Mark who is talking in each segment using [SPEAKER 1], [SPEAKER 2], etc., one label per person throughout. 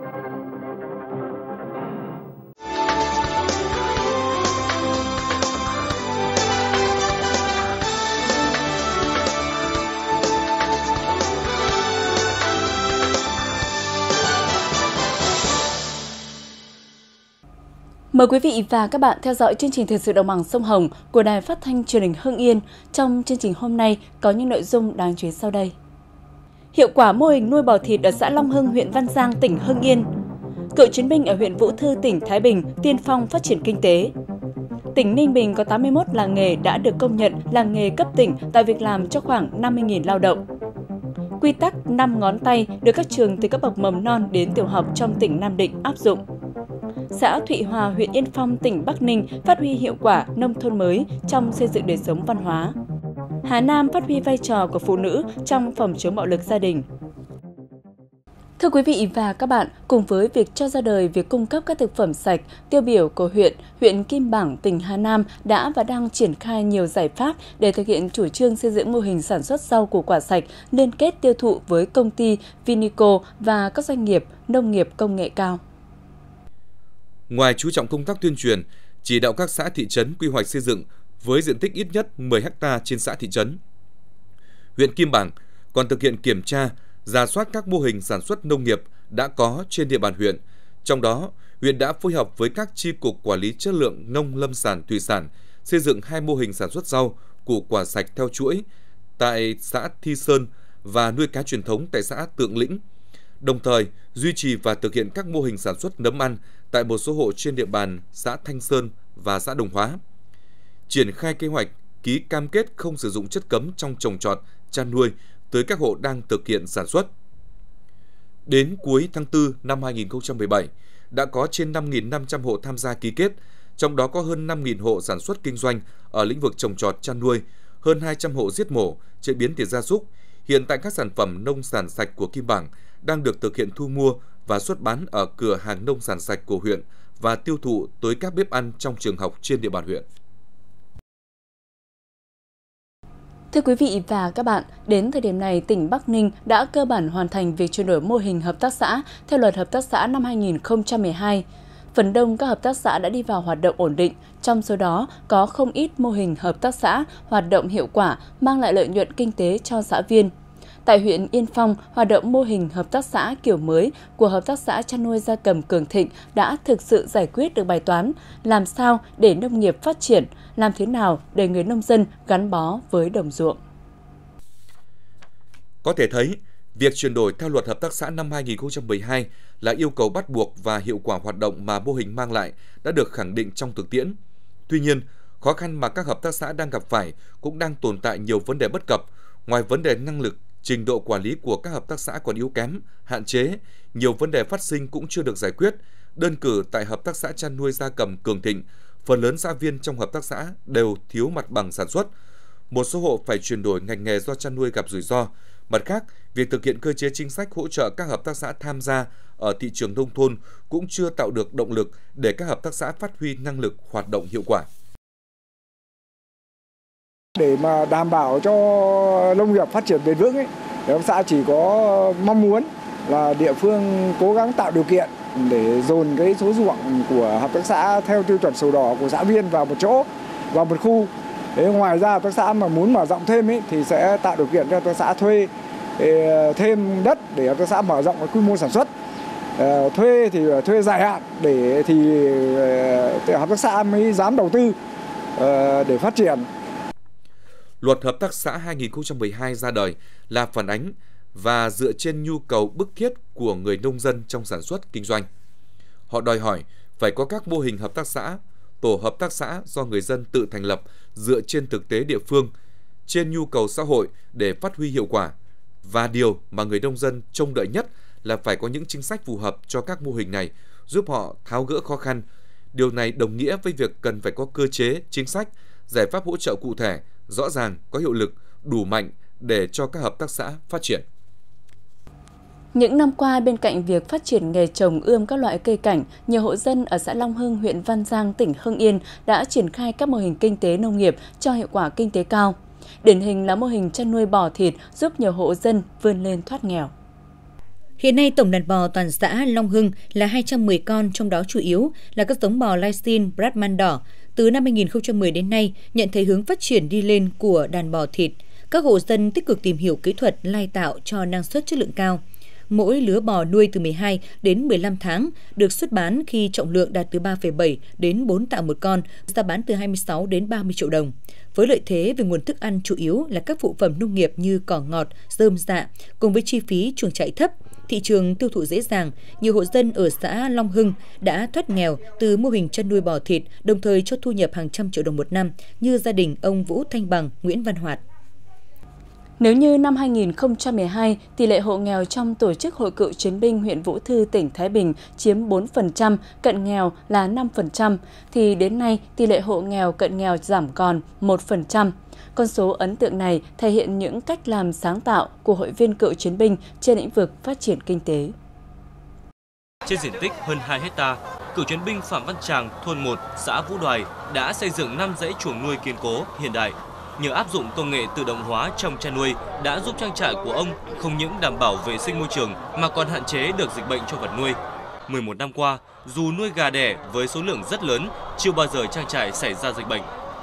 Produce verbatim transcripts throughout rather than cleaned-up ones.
[SPEAKER 1] Mời quý vị và các bạn theo dõi chương trình Thời sự Đồng bằng Sông Hồng của Đài Phát thanh Truyền hình Hưng Yên. Trong chương trình hôm nay có những nội dung đáng chú ý sau đây. Hiệu quả mô hình nuôi bò thịt ở xã Long Hưng, huyện Văn Giang, tỉnh Hưng Yên. Cựu chiến binh ở huyện Vũ Thư, tỉnh Thái Bình tiên phong phát triển kinh tế. Tỉnh Ninh Bình có tám mươi mốt làng nghề đã được công nhận làng nghề cấp tỉnh tạo việc làm cho khoảng năm mươi nghìn lao động. Quy tắc năm ngón tay được các trường từ cấp bậc mầm non đến tiểu học trong tỉnh Nam Định áp dụng. Xã Thụy Hòa, huyện Yên Phong, tỉnh Bắc Ninh phát huy hiệu quả nông thôn mới trong xây dựng đời sống văn hóa. Hà Nam phát huy vai trò của phụ nữ trong phòng chống bạo lực gia đình. Thưa quý vị và các bạn, cùng với việc cho ra đời việc cung cấp các thực phẩm sạch tiêu biểu của huyện, huyện Kim Bảng, tỉnh Hà Nam đã và đang triển khai nhiều giải pháp để thực hiện chủ trương xây dựng mô hình sản xuất rau củ quả sạch liên kết tiêu thụ với công ty Vinico và các doanh nghiệp nông nghiệp công nghệ cao.
[SPEAKER 2] Ngoài chú trọng công tác tuyên truyền, chỉ đạo các xã thị trấn quy hoạch xây dựng với diện tích ít nhất mười héc ta trên xã thị trấn. Huyện Kim Bảng còn thực hiện kiểm tra, rà soát các mô hình sản xuất nông nghiệp đã có trên địa bàn huyện. Trong đó, huyện đã phối hợp với các chi cục quản lý chất lượng nông lâm sản thủy sản xây dựng hai mô hình sản xuất rau, củ quả sạch theo chuỗi tại xã Thi Sơn và nuôi cá truyền thống tại xã Tượng Lĩnh. Đồng thời, duy trì và thực hiện các mô hình sản xuất nấm ăn tại một số hộ trên địa bàn xã Thanh Sơn và xã Đồng Hóa. Triển khai kế hoạch ký cam kết không sử dụng chất cấm trong trồng trọt, chăn nuôi tới các hộ đang thực hiện sản xuất. Đến cuối tháng tư năm hai nghìn không trăm mười bảy, đã có trên năm nghìn năm trăm hộ tham gia ký kết, trong đó có hơn năm nghìn hộ sản xuất kinh doanh ở lĩnh vực trồng trọt, chăn nuôi, hơn hai trăm hộ giết mổ, chế biến thịt gia súc. Hiện tại các sản phẩm nông sản sạch của Kim Bảng đang được thực hiện thu mua và xuất bán ở cửa hàng nông sản sạch của huyện và tiêu thụ tới các bếp ăn trong trường học trên địa bàn huyện.
[SPEAKER 1] Thưa quý vị và các bạn, đến thời điểm này, tỉnh Bắc Ninh đã cơ bản hoàn thành việc chuyển đổi mô hình hợp tác xã theo Luật Hợp tác xã năm hai nghìn không trăm mười hai. Phần đông các hợp tác xã đã đi vào hoạt động ổn định, trong số đó có không ít mô hình hợp tác xã hoạt động hiệu quả, mang lại lợi nhuận kinh tế cho xã viên. Tại huyện Yên Phong, hoạt động mô hình hợp tác xã kiểu mới của Hợp tác xã chăn nuôi gia cầm Cường Thịnh đã thực sự giải quyết được bài toán làm sao để nông nghiệp phát triển, làm thế nào để người nông dân gắn bó với đồng ruộng.
[SPEAKER 2] Có thể thấy, việc chuyển đổi theo Luật Hợp tác xã năm hai nghìn không trăm mười hai là yêu cầu bắt buộc và hiệu quả hoạt động mà mô hình mang lại đã được khẳng định trong thực tiễn. Tuy nhiên, khó khăn mà các hợp tác xã đang gặp phải cũng đang tồn tại nhiều vấn đề bất cập. Ngoài vấn đề năng lực, trình độ quản lý của các hợp tác xã còn yếu kém, hạn chế, nhiều vấn đề phát sinh cũng chưa được giải quyết. Đơn cử tại Hợp tác xã chăn nuôi gia cầm Cường Thịnh, phần lớn xã viên trong hợp tác xã đều thiếu mặt bằng sản xuất. Một số hộ phải chuyển đổi ngành nghề do chăn nuôi gặp rủi ro. Mặt khác, việc thực hiện cơ chế chính sách hỗ trợ các hợp tác xã tham gia ở thị trường nông thôn cũng chưa tạo được động lực để các hợp tác xã phát huy năng lực hoạt động hiệu quả.
[SPEAKER 3] Để mà đảm bảo cho nông nghiệp phát triển bền vững ấy, hợp tác xã chỉ có mong muốn là địa phương cố gắng tạo điều kiện để dồn cái số ruộng của hợp tác xã theo tiêu chuẩn sổ đỏ của xã viên vào một chỗ, vào một khu. Thế ngoài ra hợp tác xã mà muốn mở rộng thêm ấy, thì sẽ tạo điều kiện cho hợp tác xã thuê thêm đất để hợp tác xã mở rộng quy mô sản xuất. À, thuê thì thuê dài hạn để thì hợp tác xã mới dám đầu tư à, để phát triển.
[SPEAKER 2] Luật Hợp tác xã hai nghìn không trăm mười hai ra đời là phản ánh và dựa trên nhu cầu bức thiết của người nông dân trong sản xuất kinh doanh. Họ đòi hỏi phải có các mô hình hợp tác xã, tổ hợp tác xã do người dân tự thành lập dựa trên thực tế địa phương, trên nhu cầu xã hội để phát huy hiệu quả. Và điều mà người nông dân trông đợi nhất là phải có những chính sách phù hợp cho các mô hình này, giúp họ tháo gỡ khó khăn. Điều này đồng nghĩa với việc cần phải có cơ chế, chính sách, giải pháp hỗ trợ cụ thể, rõ ràng, có hiệu lực, đủ mạnh để cho các hợp tác xã phát triển.
[SPEAKER 1] Những năm qua, bên cạnh việc phát triển nghề trồng ươm các loại cây cảnh, nhiều hộ dân ở xã Long Hưng, huyện Văn Giang, tỉnh Hưng Yên đã triển khai các mô hình kinh tế nông nghiệp cho hiệu quả kinh tế cao. Điển hình là mô hình chăn nuôi bò thịt giúp nhiều hộ dân vươn lên thoát nghèo.
[SPEAKER 4] Hiện nay, tổng đàn bò toàn xã Long Hưng là hai trăm mười con, trong đó chủ yếu là các giống bò Lysin, Brahman đỏ. Từ năm hai nghìn không trăm mười đến nay, nhận thấy hướng phát triển đi lên của đàn bò thịt. Các hộ dân tích cực tìm hiểu kỹ thuật lai tạo cho năng suất chất lượng cao. Mỗi lứa bò nuôi từ mười hai đến mười lăm tháng được xuất bán khi trọng lượng đạt từ ba phẩy bảy đến bốn tạ một con, giá bán từ hai mươi sáu đến ba mươi triệu đồng. Với lợi thế về nguồn thức ăn chủ yếu là các phụ phẩm nông nghiệp như cỏ ngọt, rơm rạ, cùng với chi phí chuồng trại thấp, thị trường tiêu thụ dễ dàng, nhiều hộ dân ở xã Long Hưng đã thoát nghèo từ mô hình chăn nuôi bò thịt, đồng thời cho thu nhập hàng trăm triệu đồng một năm, như gia đình ông Vũ Thanh Bằng, Nguyễn Văn Hoạt.
[SPEAKER 1] Nếu như năm hai nghìn không trăm mười hai, tỷ lệ hộ nghèo trong tổ chức Hội Cựu Chiến binh huyện Vũ Thư, tỉnh Thái Bình chiếm bốn phần trăm, cận nghèo là năm phần trăm, thì đến nay tỷ lệ hộ nghèo cận nghèo giảm còn một phần trăm. Con số ấn tượng này thể hiện những cách làm sáng tạo của hội viên cựu chiến binh trên lĩnh vực phát triển kinh tế.
[SPEAKER 5] Trên diện tích hơn hai héc ta, cựu chiến binh Phạm Văn Tràng, thôn một, xã Vũ Đoài đã xây dựng năm dãy chuồng nuôi kiên cố, hiện đại. Nhờ áp dụng công nghệ tự động hóa trong chăn nuôi đã giúp trang trại của ông không những đảm bảo vệ sinh môi trường mà còn hạn chế được dịch bệnh cho vật nuôi. mười một năm qua, dù nuôi gà đẻ với số lượng rất lớn, chưa bao giờ trang trại xảy ra dịch bệnh.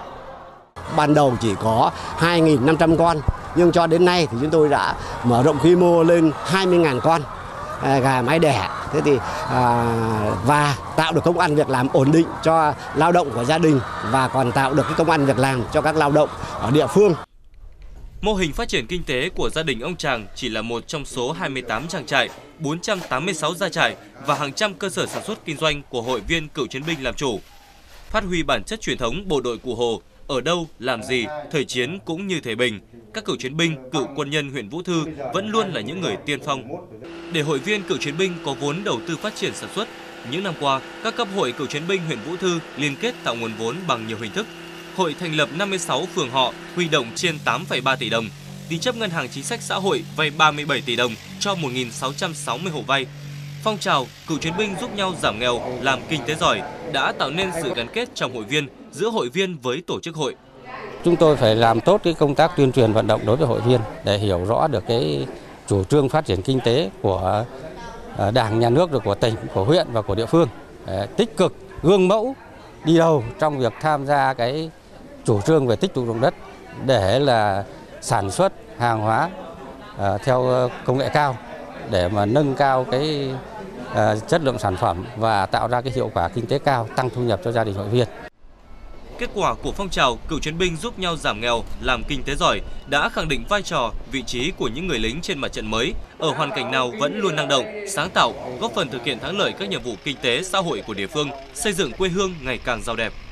[SPEAKER 6] Ban đầu chỉ có hai nghìn năm trăm con, nhưng cho đến nay thì chúng tôi đã mở rộng quy mô lên hai mươi nghìn con gà mái đẻ. Thế thì à, và tạo được công ăn việc làm ổn định cho lao động của gia đình và còn tạo được cái công ăn việc làm cho các lao động ở địa phương.
[SPEAKER 5] Mô hình phát triển kinh tế của gia đình ông Tràng chỉ là một trong số hai mươi tám trang trại, bốn trăm tám mươi sáu gia trại và hàng trăm cơ sở sản xuất kinh doanh của hội viên cựu chiến binh làm chủ. Phát huy bản chất truyền thống bộ đội Cụ Hồ, ở đâu, làm gì, thời chiến cũng như thời bình, các cựu chiến binh, cựu quân nhân huyện Vũ Thư vẫn luôn là những người tiên phong. Để hội viên cựu chiến binh có vốn đầu tư phát triển sản xuất, những năm qua, các cấp hội cựu chiến binh huyện Vũ Thư liên kết tạo nguồn vốn bằng nhiều hình thức. Hội thành lập năm mươi sáu phường họ, huy động trên tám phẩy ba tỷ đồng, tín chấp ngân hàng chính sách xã hội vay ba mươi bảy tỷ đồng cho một nghìn sáu trăm sáu mươi hộ vay. Phong trào cựu chiến binh giúp nhau giảm nghèo, làm kinh tế giỏi đã tạo nên sự gắn kết trong hội viên, giữa hội viên với tổ chức hội.
[SPEAKER 7] Chúng tôi phải làm tốt cái công tác tuyên truyền vận động đối với hội viên để hiểu rõ được cái chủ trương phát triển kinh tế của Đảng, Nhà nước, được của tỉnh, của huyện và của địa phương. Để tích cực, gương mẫu, đi đầu trong việc tham gia cái chủ trương về tích tụ dụng đất để là sản xuất hàng hóa uh, theo công nghệ cao để mà nâng cao cái uh, chất lượng sản phẩm và tạo ra cái hiệu quả kinh tế cao, tăng thu nhập cho gia đình hội viên.
[SPEAKER 5] Kết quả của phong trào cựu chiến binh giúp nhau giảm nghèo, làm kinh tế giỏi đã khẳng định vai trò, vị trí của những người lính trên mặt trận mới, ở hoàn cảnh nào vẫn luôn năng động, sáng tạo, góp phần thực hiện thắng lợi các nhiệm vụ kinh tế, xã hội của địa phương, xây dựng quê hương ngày càng giàu đẹp.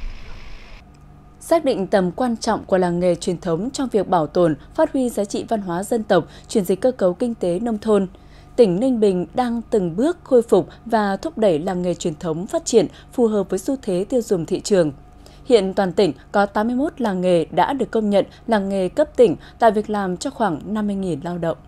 [SPEAKER 1] Xác định tầm quan trọng của làng nghề truyền thống trong việc bảo tồn, phát huy giá trị văn hóa dân tộc, chuyển dịch cơ cấu kinh tế nông thôn, tỉnh Ninh Bình đang từng bước khôi phục và thúc đẩy làng nghề truyền thống phát triển phù hợp với xu thế tiêu dùng thị trường. Hiện toàn tỉnh có tám mươi mốt làng nghề đã được công nhận làng nghề cấp tỉnh, tạo việc làm cho khoảng năm mươi nghìn lao động.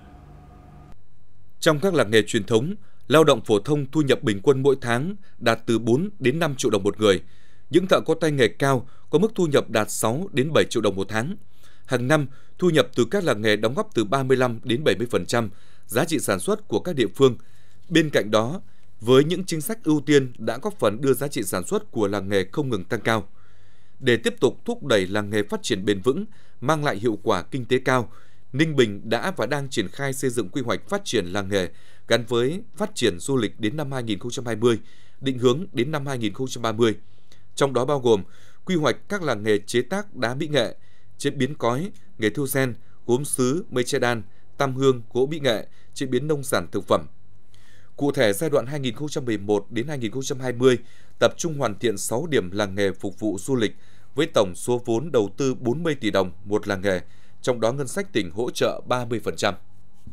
[SPEAKER 2] Trong các làng nghề truyền thống, lao động phổ thông thu nhập bình quân mỗi tháng đạt từ bốn đến năm triệu đồng một người. Những thợ có tay nghề cao có mức thu nhập đạt sáu đến bảy triệu đồng một tháng. Hàng năm, thu nhập từ các làng nghề đóng góp từ ba mươi lăm đến bảy mươi phần trăm giá trị sản xuất của các địa phương. Bên cạnh đó, với những chính sách ưu tiên đã góp phần đưa giá trị sản xuất của làng nghề không ngừng tăng cao. Để tiếp tục thúc đẩy làng nghề phát triển bền vững, mang lại hiệu quả kinh tế cao, Ninh Bình đã và đang triển khai xây dựng quy hoạch phát triển làng nghề gắn với phát triển du lịch đến năm hai nghìn không trăm hai mươi, định hướng đến năm hai nghìn không trăm ba mươi. Trong đó bao gồm quy hoạch các làng nghề chế tác đá mỹ nghệ, chế biến cói, nghề thêu sen, gốm sứ, mây che đan, tam hương, gỗ mỹ nghệ, chế biến nông sản thực phẩm. Cụ thể, giai đoạn hai nghìn không trăm mười một đến hai nghìn không trăm hai mươi tập trung hoàn thiện sáu điểm làng nghề phục vụ du lịch với tổng số vốn đầu tư bốn mươi tỷ đồng một làng nghề, trong đó ngân sách tỉnh hỗ trợ ba mươi phần trăm.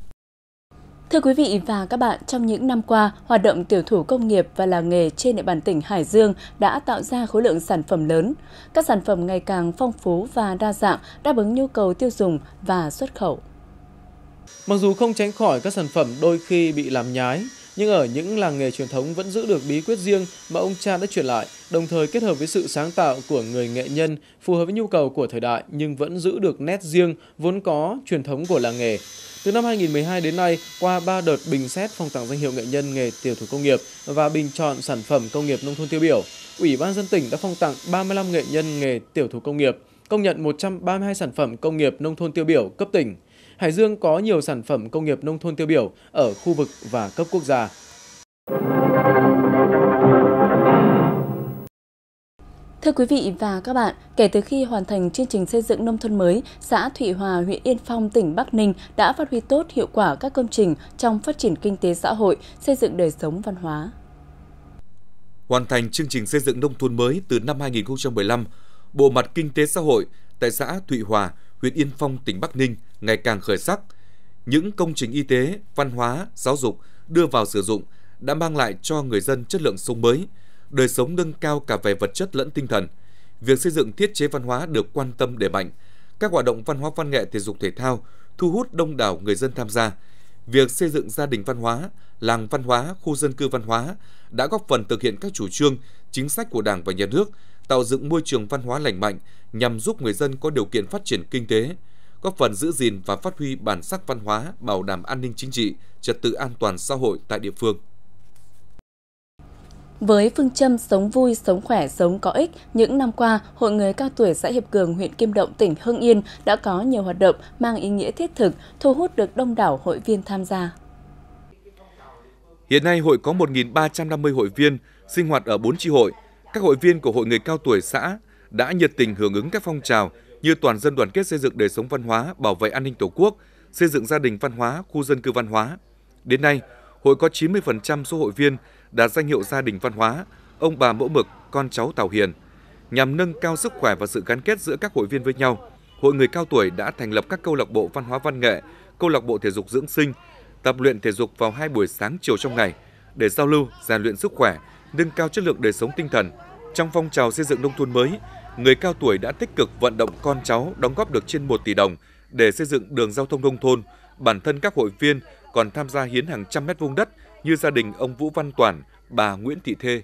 [SPEAKER 1] Thưa quý vị và các bạn, trong những năm qua, hoạt động tiểu thủ công nghiệp và làng nghề trên địa bàn tỉnh Hải Dương đã tạo ra khối lượng sản phẩm lớn. Các sản phẩm ngày càng phong phú và đa dạng, đáp ứng nhu cầu tiêu dùng và xuất khẩu.
[SPEAKER 8] Mặc dù không tránh khỏi các sản phẩm đôi khi bị làm nhái, nhưng ở những làng nghề truyền thống vẫn giữ được bí quyết riêng mà ông cha đã truyền lại, đồng thời kết hợp với sự sáng tạo của người nghệ nhân phù hợp với nhu cầu của thời đại nhưng vẫn giữ được nét riêng vốn có truyền thống của làng nghề. Từ năm hai nghìn không trăm mười hai đến nay, qua ba đợt bình xét phong tặng danh hiệu nghệ nhân nghề tiểu thủ công nghiệp và bình chọn sản phẩm công nghiệp nông thôn tiêu biểu, Ủy ban nhân dân tỉnh đã phong tặng ba mươi lăm nghệ nhân nghề tiểu thủ công nghiệp, công nhận một trăm ba mươi hai sản phẩm công nghiệp nông thôn tiêu biểu cấp tỉnh. Hải Dương có nhiều sản phẩm công nghiệp nông thôn tiêu biểu ở khu vực và cấp quốc gia.
[SPEAKER 1] Thưa quý vị và các bạn, kể từ khi hoàn thành chương trình xây dựng nông thôn mới, xã Thụy Hòa, huyện Yên Phong, tỉnh Bắc Ninh đã phát huy tốt hiệu quả các công trình trong phát triển kinh tế xã hội, xây dựng đời sống văn hóa.
[SPEAKER 2] Hoàn thành chương trình xây dựng nông thôn mới từ năm hai nghìn không trăm mười lăm, bộ mặt kinh tế xã hội tại xã Thụy Hòa, huyện Yên Phong, tỉnh Bắc Ninh ngày càng khởi sắc. Những công trình y tế, văn hóa, giáo dục đưa vào sử dụng đã mang lại cho người dân chất lượng sống mới, đời sống nâng cao cả về vật chất lẫn tinh thần. Việc xây dựng thiết chế văn hóa được quan tâm đẩy mạnh. Các hoạt động văn hóa văn nghệ thể dục thể thao thu hút đông đảo người dân tham gia. Việc xây dựng gia đình văn hóa, làng văn hóa, khu dân cư văn hóa đã góp phần thực hiện các chủ trương, chính sách của Đảng và Nhà nước, tạo dựng môi trường văn hóa lành mạnh nhằm giúp người dân có điều kiện phát triển kinh tế, góp phần giữ gìn và phát huy bản sắc văn hóa, bảo đảm an ninh chính trị, trật tự an toàn xã hội tại địa phương.
[SPEAKER 1] Với phương châm sống vui, sống khỏe, sống có ích, những năm qua, Hội người cao tuổi xã Hiệp Cường, huyện Kim Động, tỉnh Hưng Yên đã có nhiều hoạt động mang ý nghĩa thiết thực, thu hút được đông đảo hội viên tham gia.
[SPEAKER 2] Hiện nay, hội có một nghìn ba trăm năm mươi hội viên, sinh hoạt ở bốn chi hội. Các hội viên của Hội người cao tuổi xã đã nhiệt tình hưởng ứng các phong trào như toàn dân đoàn kết xây dựng đời sống văn hóa, bảo vệ an ninh Tổ quốc, xây dựng gia đình văn hóa, khu dân cư văn hóa. Đến nay, hội có chín mươi phần trăm số hội viên đạt danh hiệu gia đình văn hóa, ông bà mẫu mực, con cháu Tào Hiền. Nhằm nâng cao sức khỏe và sự gắn kết giữa các hội viên với nhau, Hội người cao tuổi đã thành lập các câu lạc bộ văn hóa văn nghệ, câu lạc bộ thể dục dưỡng sinh, tập luyện thể dục vào hai buổi sáng chiều trong ngày để giao lưu, rèn luyện sức khỏe, nâng cao chất lượng đời sống tinh thần. Trong phong trào xây dựng nông thôn mới, người cao tuổi đã tích cực vận động con cháu đóng góp được trên một tỷ đồng để xây dựng đường giao thông nông thôn. Bản thân các hội viên còn tham gia hiến hàng trăm mét vuông đất như gia đình ông Vũ Văn Toản, bà Nguyễn Thị Thê.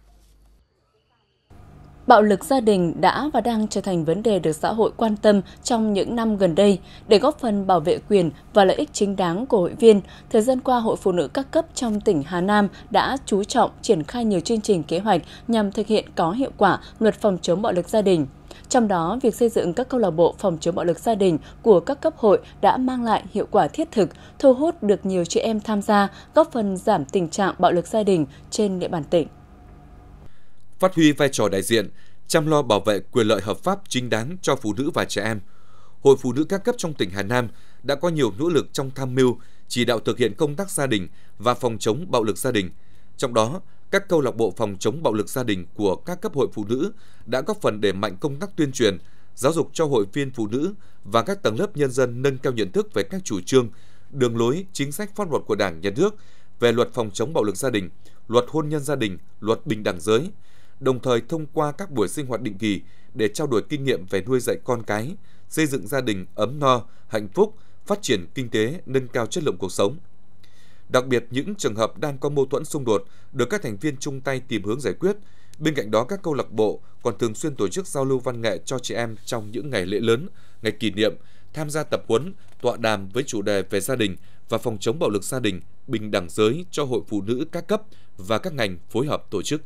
[SPEAKER 1] Bạo lực gia đình đã và đang trở thành vấn đề được xã hội quan tâm trong những năm gần đây. Để góp phần bảo vệ quyền và lợi ích chính đáng của hội viên, thời gian qua Hội Phụ nữ các cấp trong tỉnh Hà Nam đã chú trọng triển khai nhiều chương trình kế hoạch nhằm thực hiện có hiệu quả luật phòng chống bạo lực gia đình. Trong đó, việc xây dựng các câu lạc bộ phòng chống bạo lực gia đình của các cấp hội đã mang lại hiệu quả thiết thực, thu hút được nhiều chị em tham gia, góp phần giảm tình trạng bạo lực gia đình trên địa bàn tỉnh.
[SPEAKER 2] Phát huy vai trò đại diện, chăm lo bảo vệ quyền lợi hợp pháp chính đáng cho phụ nữ và trẻ em, Hội Phụ nữ các cấp trong tỉnh Hà Nam đã có nhiều nỗ lực trong tham mưu, chỉ đạo thực hiện công tác gia đình và phòng chống bạo lực gia đình. Trong đó, các câu lạc bộ phòng chống bạo lực gia đình của các cấp hội phụ nữ đã góp phần đẩy mạnh công tác tuyên truyền, giáo dục cho hội viên phụ nữ và các tầng lớp nhân dân nâng cao nhận thức về các chủ trương, đường lối, chính sách pháp luật của Đảng, Nhà nước về luật phòng chống bạo lực gia đình, luật hôn nhân gia đình, luật bình đẳng giới, đồng thời thông qua các buổi sinh hoạt định kỳ để trao đổi kinh nghiệm về nuôi dạy con cái, xây dựng gia đình ấm no, hạnh phúc, phát triển kinh tế, nâng cao chất lượng cuộc sống. Đặc biệt, những trường hợp đang có mâu thuẫn xung đột được các thành viên chung tay tìm hướng giải quyết. Bên cạnh đó, các câu lạc bộ còn thường xuyên tổ chức giao lưu văn nghệ cho chị em trong những ngày lễ lớn, ngày kỷ niệm, tham gia tập huấn, tọa đàm với chủ đề về gia đình và phòng chống bạo lực gia đình, bình đẳng giới cho hội phụ nữ các cấp và các ngành phối hợp tổ chức.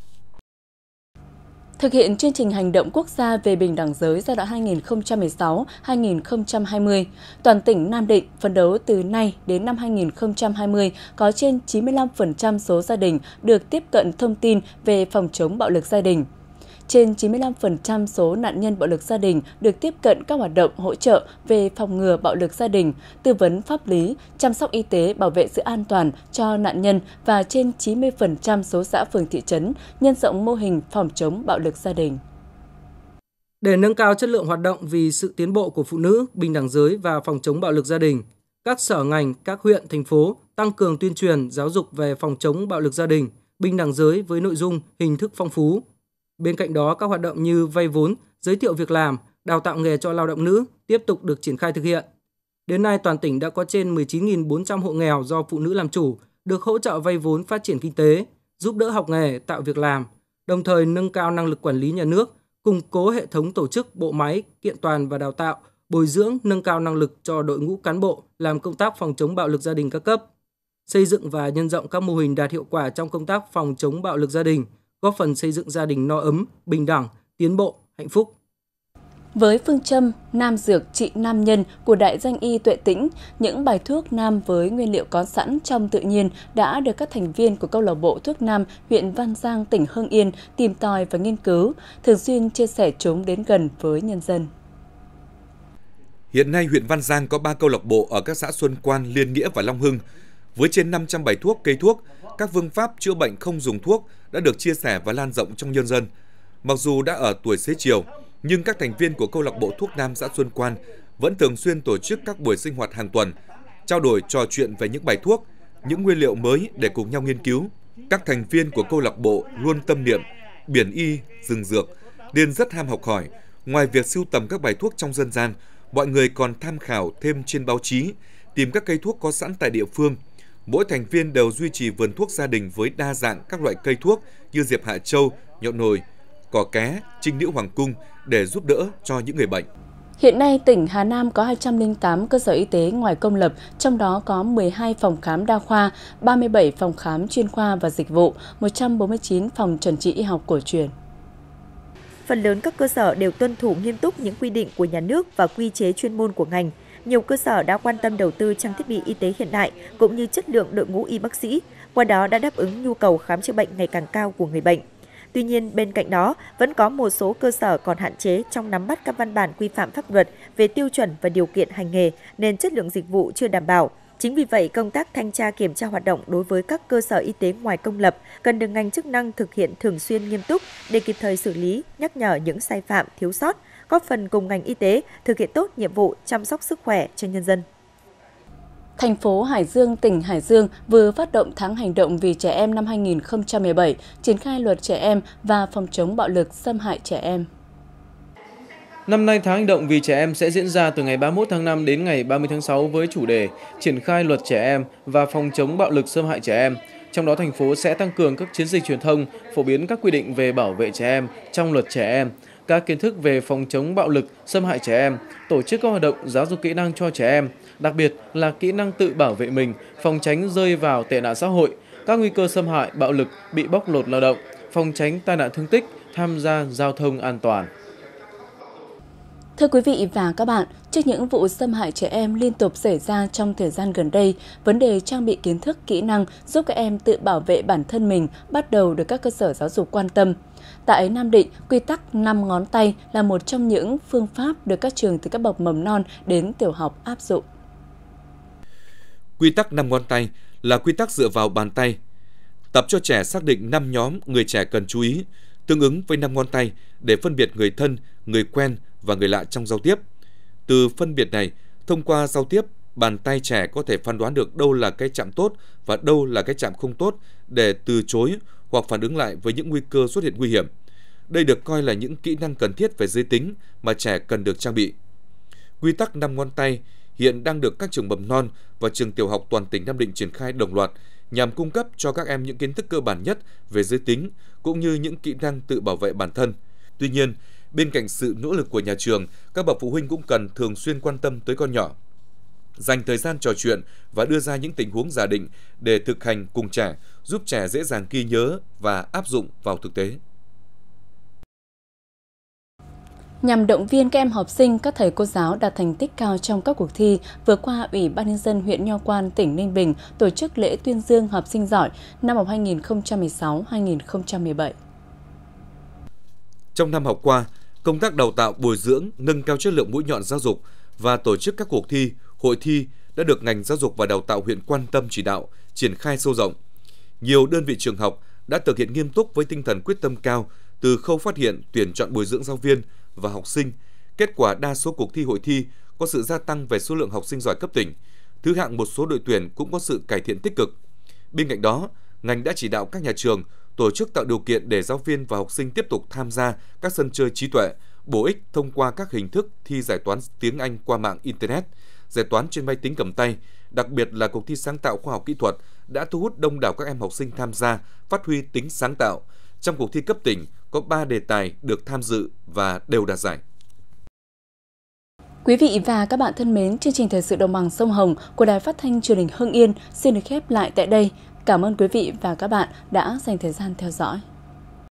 [SPEAKER 1] Thực hiện chương trình hành động quốc gia về bình đẳng giới giai đoạn hai nghìn không trăm mười sáu đến hai nghìn không trăm hai mươi, toàn tỉnh Nam Định phấn đấu từ nay đến năm hai nghìn không trăm hai mươi có trên chín mươi lăm phần trăm số gia đình được tiếp cận thông tin về phòng chống bạo lực gia đình. Trên chín mươi lăm phần trăm số nạn nhân bạo lực gia đình được tiếp cận các hoạt động hỗ trợ về phòng ngừa bạo lực gia đình, tư vấn pháp lý, chăm sóc y tế, bảo vệ sự an toàn cho nạn nhân và trên chín mươi phần trăm số xã phường thị trấn nhân rộng mô hình phòng chống bạo lực gia đình.
[SPEAKER 9] Để nâng cao chất lượng hoạt động vì sự tiến bộ của phụ nữ, bình đẳng giới và phòng chống bạo lực gia đình, các sở ngành, các huyện, thành phố tăng cường tuyên truyền, giáo dục về phòng chống bạo lực gia đình, bình đẳng giới với nội dung, hình thức phong phú. Bên cạnh đó, các hoạt động như vay vốn, giới thiệu việc làm, đào tạo nghề cho lao động nữ tiếp tục được triển khai thực hiện. Đến nay, toàn tỉnh đã có trên mười chín nghìn bốn trăm hộ nghèo do phụ nữ làm chủ, được hỗ trợ vay vốn phát triển kinh tế, giúp đỡ học nghề, tạo việc làm, đồng thời nâng cao năng lực quản lý nhà nước, củng cố hệ thống tổ chức, bộ máy, kiện toàn và đào tạo, bồi dưỡng, nâng cao năng lực cho đội ngũ cán bộ làm công tác phòng chống bạo lực gia đình các cấp, xây dựng và nhân rộng các mô hình đạt hiệu quả trong công tác phòng chống bạo lực gia đình, góp phần xây dựng gia đình no ấm, bình đẳng, tiến bộ, hạnh phúc.
[SPEAKER 1] Với phương châm Nam dược trị nam nhân của đại danh y Tuệ Tĩnh, những bài thuốc nam với nguyên liệu có sẵn trong tự nhiên đã được các thành viên của câu lạc bộ thuốc nam huyện Văn Giang, tỉnh Hưng Yên tìm tòi và nghiên cứu, thường xuyên chia sẻ chúng đến gần với nhân dân.
[SPEAKER 2] Hiện nay, huyện Văn Giang có ba câu lạc bộ ở các xã Xuân Quan, Liên Nghĩa và Long Hưng. Với trên năm trăm bài thuốc, cây thuốc, các phương pháp chữa bệnh không dùng thuốc đã được chia sẻ và lan rộng trong nhân dân. Mặc dù đã ở tuổi xế chiều, nhưng các thành viên của câu lạc bộ thuốc nam xã Xuân Quan vẫn thường xuyên tổ chức các buổi sinh hoạt hàng tuần, trao đổi trò chuyện về những bài thuốc, những nguyên liệu mới để cùng nhau nghiên cứu. Các thành viên của câu lạc bộ luôn tâm niệm biển y, rừng dược, nên rất ham học hỏi. Ngoài việc sưu tầm các bài thuốc trong dân gian, mọi người còn tham khảo thêm trên báo chí, tìm các cây thuốc có sẵn tại địa phương. Mỗi thành viên đều duy trì vườn thuốc gia đình với đa dạng các loại cây thuốc như diệp hạ châu, nhọ nồi, cỏ ké, trinh nữ hoàng cung để giúp đỡ cho những người bệnh.
[SPEAKER 1] Hiện nay, tỉnh Hà Nam có hai trăm lẻ tám cơ sở y tế ngoài công lập, trong đó có mười hai phòng khám đa khoa, ba mươi bảy phòng khám chuyên khoa và dịch vụ, một trăm bốn mươi chín phòng chuẩn trị y học cổ truyền.
[SPEAKER 10] Phần lớn các cơ sở đều tuân thủ nghiêm túc những quy định của nhà nước và quy chế chuyên môn của ngành. Nhiều cơ sở đã quan tâm đầu tư trang thiết bị y tế hiện đại cũng như chất lượng đội ngũ y bác sĩ, qua đó đã đáp ứng nhu cầu khám chữa bệnh ngày càng cao của người bệnh. Tuy nhiên, bên cạnh đó, vẫn có một số cơ sở còn hạn chế trong nắm bắt các văn bản quy phạm pháp luật về tiêu chuẩn và điều kiện hành nghề nên chất lượng dịch vụ chưa đảm bảo. Chính vì vậy, công tác thanh tra kiểm tra hoạt động đối với các cơ sở y tế ngoài công lập cần được ngành chức năng thực hiện thường xuyên nghiêm túc để kịp thời xử lý, nhắc nhở những sai phạm, thiếu sót, góp phần cùng ngành y tế thực hiện tốt nhiệm vụ chăm sóc sức khỏe cho nhân dân.
[SPEAKER 1] Thành phố Hải Dương, tỉnh Hải Dương vừa phát động tháng hành động vì trẻ em năm hai nghìn không trăm mười bảy, triển khai luật trẻ em và phòng chống bạo lực xâm hại trẻ em.
[SPEAKER 8] Năm nay, tháng hành động vì trẻ em sẽ diễn ra từ ngày ba mươi mốt tháng năm đến ngày ba mươi tháng sáu với chủ đề triển khai luật trẻ em và phòng chống bạo lực xâm hại trẻ em. Trong đó, thành phố sẽ tăng cường các chiến dịch truyền thông, phổ biến các quy định về bảo vệ trẻ em trong luật trẻ em, các kiến thức về phòng chống bạo lực xâm hại trẻ em, tổ chức các hoạt động giáo dục kỹ năng cho trẻ em, đặc biệt là kỹ năng tự bảo vệ mình, phòng tránh rơi vào tệ nạn xã hội, các nguy cơ xâm hại, bạo lực, bị bóc lột lao động, phòng tránh tai nạn thương tích, tham gia giao thông an toàn.
[SPEAKER 1] Thưa quý vị và các bạn, trước những vụ xâm hại trẻ em liên tục xảy ra trong thời gian gần đây, vấn đề trang bị kiến thức, kỹ năng giúp các em tự bảo vệ bản thân mình bắt đầu được các cơ sở giáo dục quan tâm. Tại Nam Định, quy tắc năm ngón tay là một trong những phương pháp được các trường từ các bậc mầm non đến tiểu học áp dụng.
[SPEAKER 2] Quy tắc năm ngón tay là quy tắc dựa vào bàn tay, tập cho trẻ xác định năm nhóm người trẻ cần chú ý, tương ứng với năm ngón tay để phân biệt người thân, người quen và người lạ trong giao tiếp. Từ phân biệt này, thông qua giao tiếp, bàn tay trẻ có thể phán đoán được đâu là cái chạm tốt và đâu là cái chạm không tốt để từ chối hoặc phản ứng lại với những nguy cơ xuất hiện nguy hiểm. Đây được coi là những kỹ năng cần thiết về giới tính mà trẻ cần được trang bị. Quy tắc năm ngón tay hiện đang được các trường mầm non và trường tiểu học toàn tỉnh Nam Định triển khai đồng loạt nhằm cung cấp cho các em những kiến thức cơ bản nhất về giới tính cũng như những kỹ năng tự bảo vệ bản thân. Tuy nhiên, bên cạnh sự nỗ lực của nhà trường, các bậc phụ huynh cũng cần thường xuyên quan tâm tới con nhỏ, dành thời gian trò chuyện và đưa ra những tình huống giả định để thực hành cùng trẻ, giúp trẻ dễ dàng ghi nhớ và áp dụng vào thực tế.
[SPEAKER 1] Nhằm động viên các em học sinh, các thầy cô giáo đạt thành tích cao trong các cuộc thi, vừa qua Ủy ban nhân dân huyện Nho Quan, tỉnh Ninh Bình tổ chức lễ tuyên dương học sinh giỏi năm học hai nghìn không trăm mười sáu hai nghìn không trăm mười bảy.
[SPEAKER 2] Trong năm học qua, công tác đào tạo, bồi dưỡng, nâng cao chất lượng mũi nhọn giáo dục và tổ chức các cuộc thi, hội thi đã được ngành giáo dục và đào tạo huyện quan tâm chỉ đạo, triển khai sâu rộng. Nhiều đơn vị trường học đã thực hiện nghiêm túc với tinh thần quyết tâm cao từ khâu phát hiện, tuyển chọn, bồi dưỡng giáo viên và học sinh. Kết quả đa số cuộc thi, hội thi có sự gia tăng về số lượng học sinh giỏi cấp tỉnh. Thứ hạng một số đội tuyển cũng có sự cải thiện tích cực. Bên cạnh đó, ngành đã chỉ đạo các nhà trường tổ chức tạo điều kiện để giáo viên và học sinh tiếp tục tham gia các sân chơi trí tuệ, bổ ích thông qua các hình thức thi giải toán tiếng Anh qua mạng Internet, giải toán trên máy tính cầm tay, đặc biệt là cuộc thi sáng tạo khoa học kỹ thuật đã thu hút đông đảo các em học sinh tham gia, phát huy tính sáng tạo. Trong cuộc thi cấp tỉnh, có ba đề tài được tham dự và đều đạt giải.
[SPEAKER 1] Quý vị và các bạn thân mến, chương trình Thời sự Đồng bằng sông Hồng của Đài Phát thanh Truyền hình Hưng Yên xin được khép lại tại đây. Cảm ơn quý vị và các bạn đã dành thời gian theo dõi.